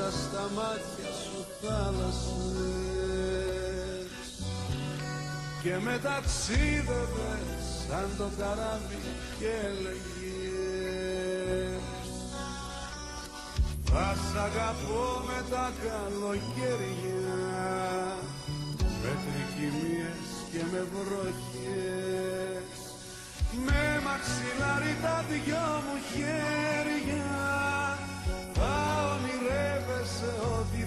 μέσα στα μάτια σου θάλασσες και με ταξίδευες σαν το καράβι και έλεγες θα σ' αγαπώ με τα καλοκαίρια, με τρικυμίες και με βροχές, με μαξιλάρι τα δυο μου χέρια, θα ονειρεύεσαι ό,τι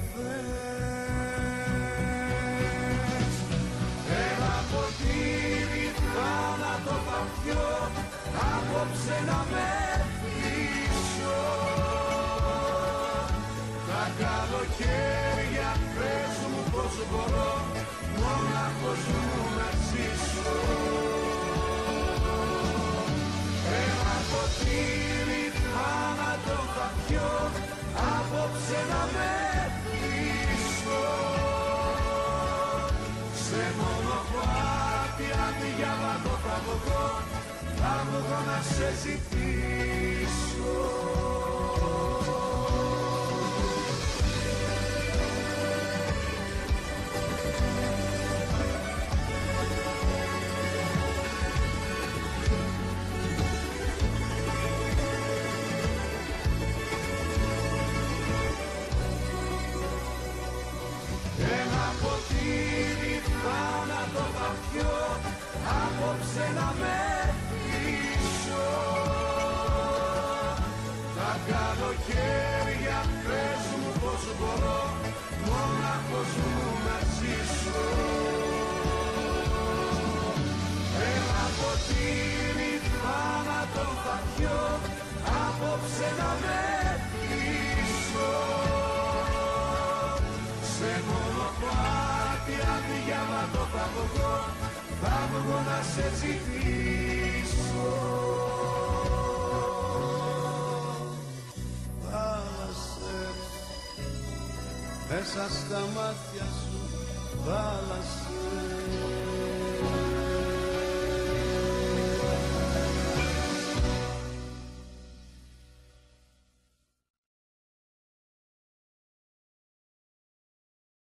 θες. Ένα ποτήρι θάνατο θα πιω, απόψε να με πείσω. Τα καλοκαίρια πες μου πως μπορώ μόναχος μου να ζήσω. Ένα ποτήρι θάνατο θα πιω, απόψε να με πείσω. Σε μονοπάτι αδιάβατο θα βγω να σε ζητήσω. Θάνατο θα πιω, απόψε να με πείσω. Τα καλοκαίρια πες μου πως μπορώ μόναχος μου να ζήσω. Ένα ποτήρι θάνατο θα πιω, απόψε να με πείσω. Σε μονοπάτι αδιάβατο θα βγω να σε ζητήσω. Θάλασσες, μέσα στα μάτια σου θάλασσες.